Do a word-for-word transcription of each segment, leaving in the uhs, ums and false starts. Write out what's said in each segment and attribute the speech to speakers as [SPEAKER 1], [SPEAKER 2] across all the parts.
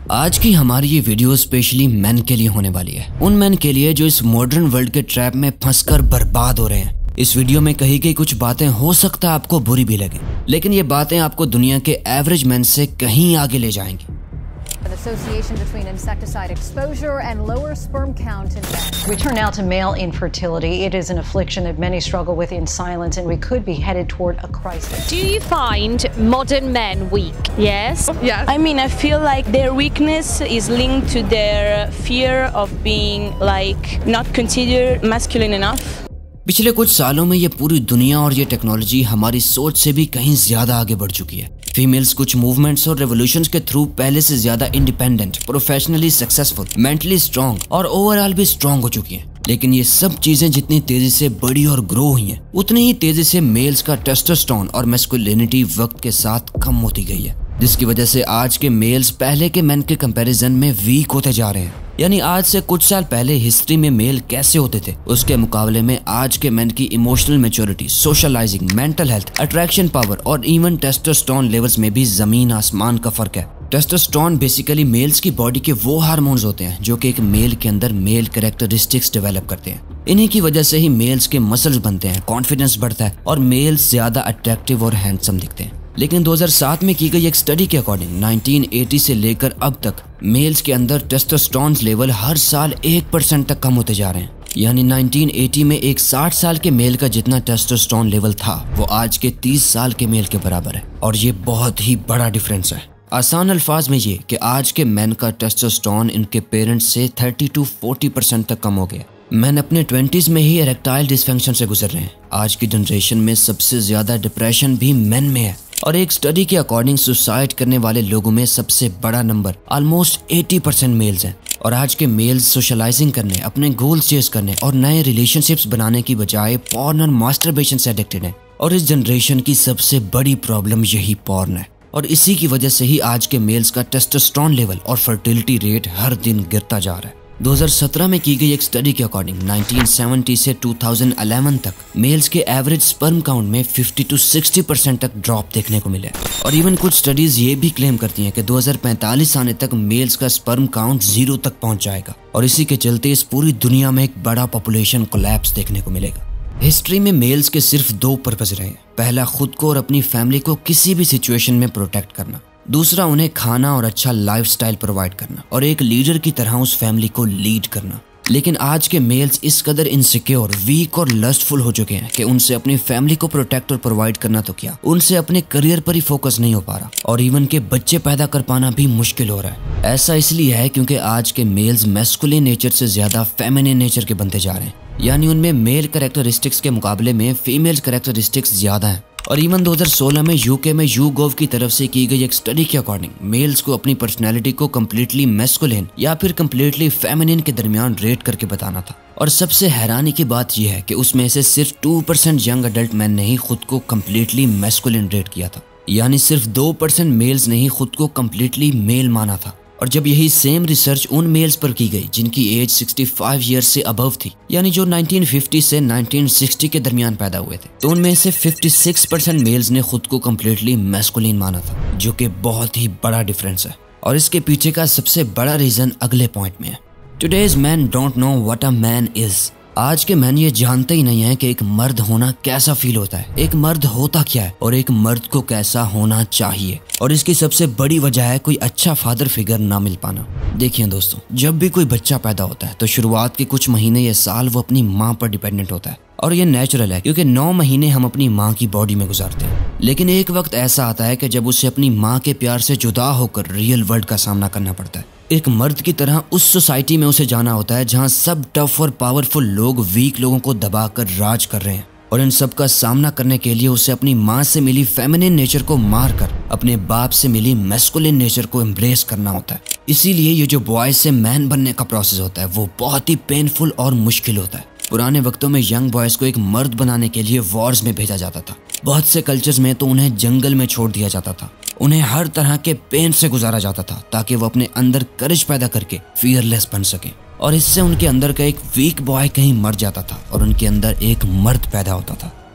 [SPEAKER 1] आज की हमारी ये वीडियो स्पेशली मेन के लिए होने वाली है, उन मेन के लिए जो इस मॉडर्न वर्ल्ड के ट्रैप में फंसकर बर्बाद हो रहे हैं। इस वीडियो में कही गई कुछ बातें हो सकता है आपको बुरी भी लगे, लेकिन ये बातें आपको दुनिया के एवरेज मैन से कहीं आगे ले जाएंगी।
[SPEAKER 2] An association between insecticide exposure and lower sperm count in men.
[SPEAKER 3] We turn now to male infertility. It is an affliction that many struggle with in silence, and we could be headed toward a crisis.
[SPEAKER 4] Do you find modern men weak? Yes?
[SPEAKER 5] Yes. I mean, I feel like their weakness is linked to their fear of being like not considered masculine enough.
[SPEAKER 1] पिछले कुछ सालों में ये पूरी दुनिया और ये technology हमारी सोच से भी कहीं ज्यादा आगे बढ़ चुकी है। फीमेल्स कुछ मूवमेंट्स और रेवोल्यूशंस के थ्रू पहले से ज्यादा independent, professionally successful, mentally strong और ओवरऑल भी स्ट्रांग हो चुकी हैं। लेकिन ये सब चीजें जितनी तेजी से बड़ी और ग्रो हुई हैं, उतनी ही तेजी से मेल्स का टेस्टोस्टेरोन और मैस्कुलिनिटी वक्त के साथ कम होती गई है, जिसकी वजह से आज के मेल्स पहले के मेन के कंपैरिजन में वीक होते जा रहे हैं। यानी आज से कुछ साल पहले हिस्ट्री में मेल कैसे होते थे, उसके मुकाबले में आज के मेन की emotional maturity, socialising, mental health, attraction power और इवन टेस्टोस्टेरोन लेवल्स में भी जमीन आसमान का फर्क है। टेस्टोस्टेरोन बेसिकली मेल्स की बॉडी के वो हार्मोन्स होते हैं जो कि एक मेल के अंदर मेल कैरेक्टरिस्टिक्स डेवलप करते हैं। इन्हीं की वजह से ही मेल्स के मसल्स बनते हैं, कॉन्फिडेंस बढ़ता है और मेल्स ज्यादा अट्रैक्टिव और हैंडसम दिखते हैं। लेकिन दो हज़ार सात में की गई एक स्टडी के अकॉर्डिंग उन्नीस सौ अस्सी से लेकर अब तक मेल्स के अंदर टेस्टोस्टेरोन लेवल हर साल एक परसेंट तक कम होते जा रहे हैं। यानी उन्नीस सौ अस्सी में एक साठ साल के मेल का जितना टेस्टोस्टेरोन लेवल था, वो आज के तीस साल के मेल के बराबर है, और ये बहुत ही बड़ा डिफरेंस है। आसान अल्फाज में ये कि आज के मेन का टेस्टोस्टेरोन इनके पेरेंट्स से तीस टू चालीस परसेंट तक कम हो गया। मैन अपने ट्वेंटीज में ही इरेक्टाइल डिसफंक्शन से गुजर रहे हैं। आज की जनरेशन में सबसे ज्यादा डिप्रेशन भी मेन में है, और एक स्टडी के अकॉर्डिंग सुसाइड करने वाले लोगों में सबसे बड़ा नंबर ऑलमोस्ट अस्सी परसेंट मेल्स हैं। और आज के मेल्स सोशलाइजिंग करने, अपने गोल्स चेस करने और नए रिलेशनशिप्स बनाने की बजाय पॉर्न और मास्टरबेशन से एडिक्टेड हैं। और इस जनरेशन की सबसे बड़ी प्रॉब्लम यही पॉर्न है, और इसी की वजह से ही आज के मेल्स का टेस्टोस्टेरोन लेवल और फर्टिलिटी रेट हर दिन गिरता जा रहा है। दो हज़ार सत्रह में की गई एक स्टडी के अकॉर्डिंग उन्नीस सौ सत्तर से दो हज़ार ग्यारह तक मेल्स के एवरेज स्पर्म काउंट में पचास टू साठ परसेंट तक ड्रॉप देखने को मिला। और इवन कुछ स्टडीज ये भी क्लेम करती हैं कि दो हज़ार पैंतालीस आने तक मेल्स का स्पर्म काउंट जीरो तक पहुंच जाएगा, और इसी के चलते इस पूरी दुनिया में एक बड़ा पॉपुलेशन कोलैप्स देखने को मिलेगा। हिस्ट्री में मेल्स के सिर्फ दो पर्पस रहे हैं। पहला, खुद को और अपनी फैमिली को किसी भी सिचुएशन में प्रोटेक्ट करना। दूसरा, उन्हें खाना और अच्छा लाइफस्टाइल प्रोवाइड करना और एक लीडर की तरह उस फैमिली को लीड करना। लेकिन आज के मेल्स इस कदर इनसिक्योर, वीक और लस्टफुल हो चुके हैं कि उनसे अपनी फैमिली को प्रोटेक्ट और प्रोवाइड करना तो क्या, उनसे अपने करियर पर ही फोकस नहीं हो पा रहा, और इवन के बच्चे पैदा कर पाना भी मुश्किल हो रहा है। ऐसा इसलिए है क्योंकि आज के मेल्स मैस्कुलिन नेचर से ज्यादा फेमिनिन नेचर के बनते जा रहे हैं। यानी उनमें मेल कैरेक्टरिस्टिक्स के मुकाबले में फीमेल कैरेक्टरिस्टिक्स ज्यादा हैं। और इवन दो हज़ार सोलह में यूके में यूगोव की तरफ से की गई एक स्टडी के अकॉर्डिंग मेल्स को अपनी पर्सनैलिटी को कम्प्लीटली मैस्कुलिन या फिर कम्प्लीटली फेमिनिन के दरमियान रेट करके बताना था। और सबसे हैरानी की बात यह है कि उसमें से सिर्फ दो परसेंट यंग अडल्ट मैन ने ही खुद को कम्प्लीटली मैस्कुलिन रेट किया था। यानी सिर्फ दो परसेंट मेल्स ने ही खुद को कम्प्लीटली मेल माना था। और जब यही सेम रिसर्च उन मेल्स पर की गई जिनकी एज पैंसठ इयर्स से अबव थी, यानी जो उन्नीस सौ पचास से उन्नीस सौ साठ के दरमियान पैदा हुए थे, तो उनमें से छप्पन परसेंट मेल्स ने खुद को कम्प्लीटली मैस्कुलिन माना था, जो कि बहुत ही बड़ा डिफरेंस है। और इसके पीछे का सबसे बड़ा रीजन अगले पॉइंट में है। Today's man don't know what a man is. आज के मैन ये जानते ही नहीं है कि एक मर्द होना कैसा फील होता है, एक मर्द होता क्या है और एक मर्द को कैसा होना चाहिए। और इसकी सबसे बड़ी वजह है कोई अच्छा फादर फिगर ना मिल पाना। देखिए दोस्तों, जब भी कोई बच्चा पैदा होता है तो शुरुआत के कुछ महीने या साल वो अपनी माँ पर डिपेंडेंट होता है, और ये नेचुरल है क्योंकि नौ महीने हम अपनी माँ की बॉडी में गुजारते हैं। लेकिन एक वक्त ऐसा आता है कि जब उसे अपनी माँ के प्यार से जुदा होकर रियल वर्ल्ड का सामना करना पड़ता है। एक मर्द की तरह उस सोसाइटी में उसे जाना होता है जहाँ सब टफ और पावरफुल लोग वीक लोगों को दबाकर राज कर रहे हैं, और इन सब का सामना करने के लिए उसे अपनी माँ से मिली फेमिनिन नेचर को मारकर अपने बाप से मिली मैस्कुलिन नेचर को एम्ब्रेस करना होता है। इसीलिए ये जो बॉय से मैन बनने का प्रोसेस होता है वो बहुत ही पेनफुल और मुश्किल होता है। पुराने वक्तों में यंग बॉयज को एक मर्द बनाने के लिए वॉर्स में भेजा जाता था। बहुत से कल्चर्स में तो उन्हें जंगल में छोड़ दिया जाता था। उन्हें हर तरह के पेन से गुजारा जाता था ताकि वो अपने अंदर करेज पैदा करके फियरलेस बन सके, और इससे उनके अंदर का एक वीक बॉय कहीं मर जाता था और उनके अंदर एक मर्द पैदा होता था।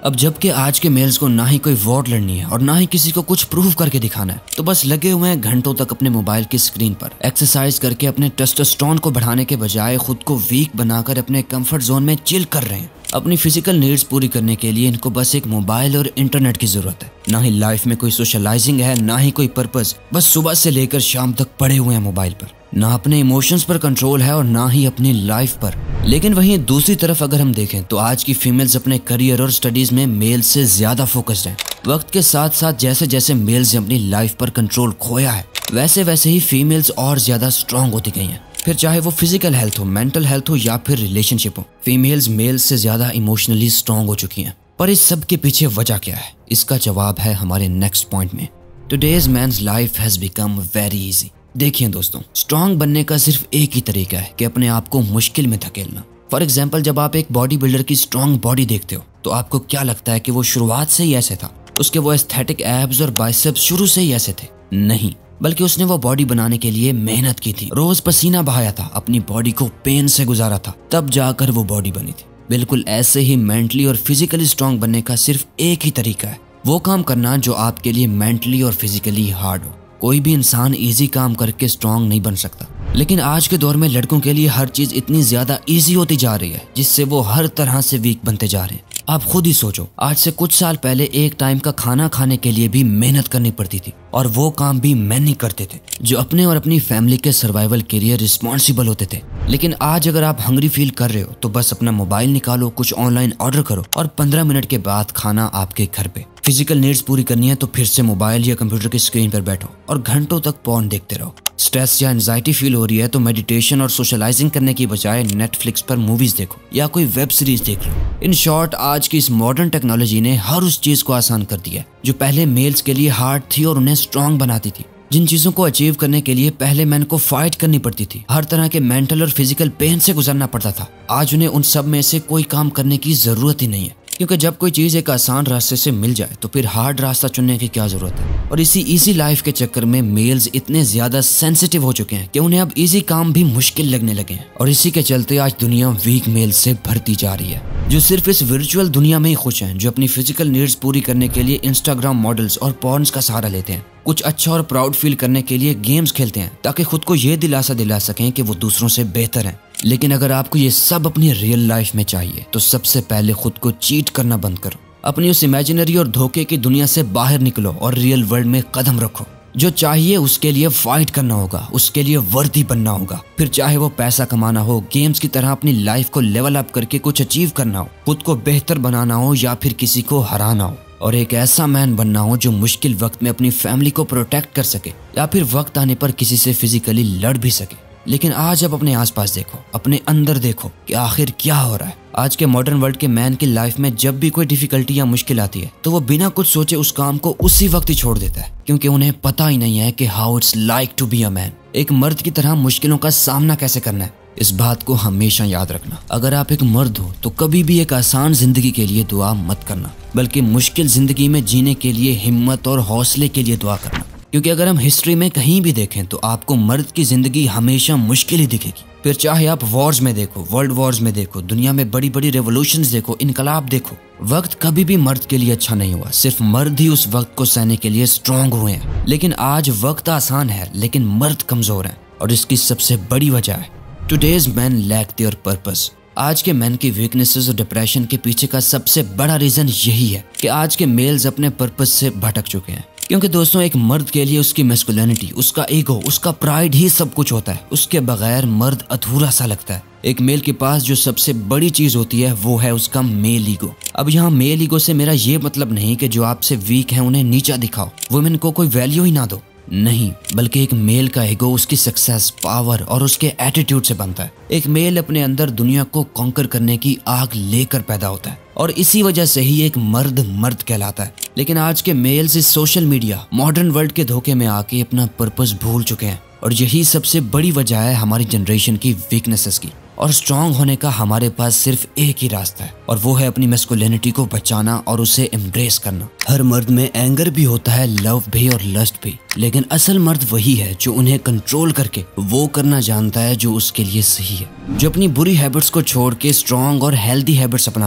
[SPEAKER 1] अब जबकि आज के मेल्स को ना ही कोई वॉर लड़नी है और ना ही किसी को कुछ प्रूव करके दिखाना है, तो बस लगे हुए हैं घंटों तक अपने मोबाइल की स्क्रीन पर, एक्सरसाइज करके अपने टेस्टोस्टेरोन को बढ़ाने के बजाय खुद को वीक बनाकर अपने कंफर्ट जोन में चिल कर रहे हैं। अपनी फिजिकल नीड्स पूरी करने के लिए इनको बस एक मोबाइल और इंटरनेट की जरूरत है। ना ही लाइफ में कोई सोशलाइजिंग है, ना ही कोई पर्पस, बस सुबह से लेकर शाम तक पड़े हुए हैं मोबाइल पर। ना अपने इमोशंस पर कंट्रोल है और ना ही अपनी लाइफ पर। लेकिन वहीं दूसरी तरफ अगर हम देखें तो आज की फीमेल्स अपने करियर और स्टडीज में मेल से ज्यादा फोकस्ड हैं। वक्त के साथ साथ जैसे जैसे मेल्स ने अपनी लाइफ पर कंट्रोल खोया है, वैसे वैसे ही फीमेल्स और ज्यादा स्ट्रांग होती गई हैं। फिर चाहे वो फिजिकल हेल्थ हो, मेंटल हेल्थ हो या फिर रिलेशनशिप हो, फीमेल्स मेल्स से ज्यादा इमोशनली स्ट्रांग हो चुकी हैं। पर इस सब के पीछे वजह क्या है, इसका जवाब है हमारे नेक्स्ट पॉइंट में। Today's man's life has become very easy. देखिए दोस्तों, स्ट्रांग बनने का सिर्फ एक ही तरीका है कि अपने आप को मुश्किल में धकेलना। फॉर एग्जाम्पल, जब आप एक बॉडी बिल्डर की स्ट्रांग बॉडी देखते हो तो आपको क्या लगता है कि वो शुरुआत से ही ऐसे था, उसके वो एस्थेटिक एब्स और बाइसेप्स शुरू से ही ऐसे थे? नहीं, बल्कि उसने वो बॉडी बनाने के लिए मेहनत की थी, रोज पसीना बहाया था, अपनी बॉडी को पेन से गुजारा था, तब जाकर वो बॉडी बनी थी। बिल्कुल ऐसे ही मेंटली और फिजिकली स्ट्रांग बनने का सिर्फ एक ही तरीका है, वो काम करना जो आपके लिए मेंटली और फिजिकली हार्ड हो। कोई भी इंसान इजी काम करके स्ट्रांग नहीं बन सकता, लेकिन आज के दौर में लड़कों के लिए हर चीज इतनी ज्यादा इजी होती जा रही है जिससे वो हर तरह से वीक बनते जा रहे हैं। आप खुद ही सोचो, आज से कुछ साल पहले एक टाइम का खाना खाने के लिए भी मेहनत करनी पड़ती थी और वो काम भी मैन ही करते थे जो अपने और अपनी फैमिली के सर्वाइवल के लिए रिस्पॉन्सिबल होते थे। लेकिन आज अगर आप हंग्री फील कर रहे हो तो बस अपना मोबाइल निकालो, कुछ ऑनलाइन ऑर्डर करो और पंद्रह मिनट के बाद खाना आपके घर पे। फिजिकल नीड्स पूरी करनी है तो फिर से मोबाइल या कंप्यूटर की स्क्रीन पर बैठो और घंटों तक पॉर्न देखते रहो। स्ट्रेस या एंजाइटी फील हो रही है तो मेडिटेशन और सोशलाइजिंग करने की बजाय नेटफ्लिक्स पर मूवीज देखो या कोई वेब सीरीज देख लो। इन शॉर्ट, आज की इस मॉडर्न टेक्नोलॉजी ने हर उस चीज को आसान कर दिया जो पहले मेल्स के लिए हार्ड थी और उन्हें स्ट्रांग बनाती थी। जिन चीजों को अचीव करने के लिए पहले मैन को फाइट करनी पड़ती थी, हर तरह के मेंटल और फिजिकल पेन से गुजरना पड़ता था, आज उन्हें उन सब में से कोई काम करने की जरूरत ही नहीं है। क्योंकि जब कोई चीज एक आसान रास्ते से मिल जाए तो फिर हार्ड रास्ता चुनने की क्या जरूरत है। और इसी इजी लाइफ के चक्कर में मेल्स इतने ज्यादा सेंसिटिव हो चुके हैं कि उन्हें अब इजी काम भी मुश्किल लगने लगे हैं। और इसी के चलते आज दुनिया वीक मेल से भरती जा रही है, जो सिर्फ इस वर्चुअल दुनिया में ही खुश हैं, जो अपनी फिजिकल नीड्स पूरी करने के लिए इंस्टाग्राम मॉडल्स और पॉर्न्स का सहारा लेते हैं, कुछ अच्छा और प्राउड फील करने के लिए गेम्स खेलते हैं ताकि खुद को ये दिलासा दिला सकें कि वो दूसरों से बेहतर हैं। लेकिन अगर आपको ये सब अपनी रियल लाइफ में चाहिए तो सबसे पहले खुद को चीट करना बंद करो, अपनी उस इमेजिनरी और धोखे की दुनिया से बाहर निकलो और रियल वर्ल्ड में कदम रखो। जो चाहिए उसके लिए फाइट करना होगा, उसके लिए वर्दी बनना होगा, फिर चाहे वो पैसा कमाना हो, गेम्स की तरह अपनी लाइफ को लेवल अप करके कुछ अचीव करना हो, खुद को बेहतर बनाना हो या फिर किसी को हराना हो, और एक ऐसा मैन बनना हो जो मुश्किल वक्त में अपनी फैमिली को प्रोटेक्ट कर सके या फिर वक्त आने पर किसी से फिजिकली लड़ भी सके। लेकिन आज आप अपने आसपास देखो, अपने अंदर देखो कि आखिर क्या हो रहा है। आज के मॉडर्न वर्ल्ड के मैन की लाइफ में जब भी कोई डिफिकल्टी या मुश्किल आती है तो वो बिना कुछ सोचे उस काम को उसी वक्त ही छोड़ देता है, क्योंकि उन्हें पता ही नहीं है कि how it's like to be a man, एक मर्द की तरह मुश्किलों का सामना कैसे करना है। इस बात को हमेशा याद रखना, अगर आप एक मर्द हो तो कभी भी एक आसान जिंदगी के लिए दुआ मत करना, बल्कि मुश्किल जिंदगी में जीने के लिए हिम्मत और हौसले के लिए दुआ करना। क्योंकि अगर हम हिस्ट्री में कहीं भी देखें तो आपको मर्द की जिंदगी हमेशा मुश्किल ही दिखेगी। फिर चाहे आप वॉर्स में देखो, वर्ल्ड वॉर्स में देखो, दुनिया में बड़ी बड़ी रेवोल्यूशंस देखो, इनकलाब देखो, वक्त कभी भी मर्द के लिए अच्छा नहीं हुआ, सिर्फ मर्द ही उस वक्त को सहने के लिए स्ट्रांग हुए हैं। लेकिन आज वक्त आसान है लेकिन मर्द कमजोर हैं, और इसकी सबसे बड़ी वजह है today's man lack their purpose. आज के मैन की वीकनेसेस और डिप्रेशन के पीछे का सबसे बड़ा रीजन यही है कि आज के मेल्स अपने पर्पस से भटक चुके हैं। क्योंकि दोस्तों, एक मर्द के लिए उसकी मैस्कुलिनिटी, उसका ईगो, उसका प्राइड ही सब कुछ होता है। उसके बगैर मर्द अधूरा सा लगता है। एक मेल के पास जो सबसे बड़ी चीज होती है वो है उसका मेल ईगो। अब यहाँ मेल ईगो से मेरा ये मतलब नहीं कि जो आपसे वीक है उन्हें नीचा दिखाओ, वुमेन को कोई वैल्यू ही ना दो, नहीं, बल्कि एक मेल का ईगो उसकी सक्सेस, पावर और उसके एटीट्यूड से बनता है। एक मेल अपने अंदर दुनिया को कॉन्कर करने की आग लेकर पैदा होता है और इसी वजह से ही एक मर्द मर्द कहलाता है। लेकिन आज के मेल्स इस सोशल मीडिया, मॉडर्न वर्ल्ड के धोखे में आके अपना पर्पस भूल चुके हैं, और यही सबसे बड़ी वजह है हमारी जनरेशन की वीकनेसेस की। और स्ट्रांग होने का हमारे पास सिर्फ एक ही रास्ता है, और वो है अपनी मैस्कुलिनिटी को बचाना और उसे एम्ब्रेस करना। हर मर्द में एंगर भी होता है, लव भी और लस्ट भी, लेकिन असल मर्द वही है जो उन्हें कंट्रोल करके वो करना जानता है जो उसके लिए सही है, जो अपनी बुरी हैबिट्स को छोड़ के स्ट्रांग और हेल्दी हैबिट्स अपनाता है।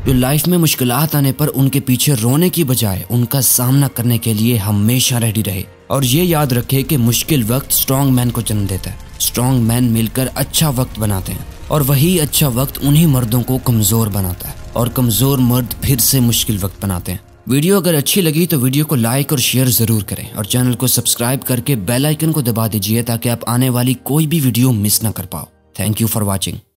[SPEAKER 1] जो लाइफ में मुश्किलात आने पर उनके पीछे रोने की बजाय उनका सामना करने के लिए हमेशा रेडी रहे। और ये याद रखे कि मुश्किल वक्त स्ट्रॉन्ग मैन को जन्म देता है। स्ट्रॉन्ग मैन मिलकर अच्छा वक्त बनाते हैं और वही अच्छा वक्त उन्हीं मर्दों को कमजोर बनाता है और कमजोर मर्द फिर से मुश्किल वक्त बनाते हैं। वीडियो अगर अच्छी लगी तो वीडियो को लाइक और शेयर जरूर करें और चैनल को सब्सक्राइब करके बेल आइकन को दबा दीजिए ताकि आप आने वाली कोई भी वीडियो मिस ना कर पाओ। Thank you for watching.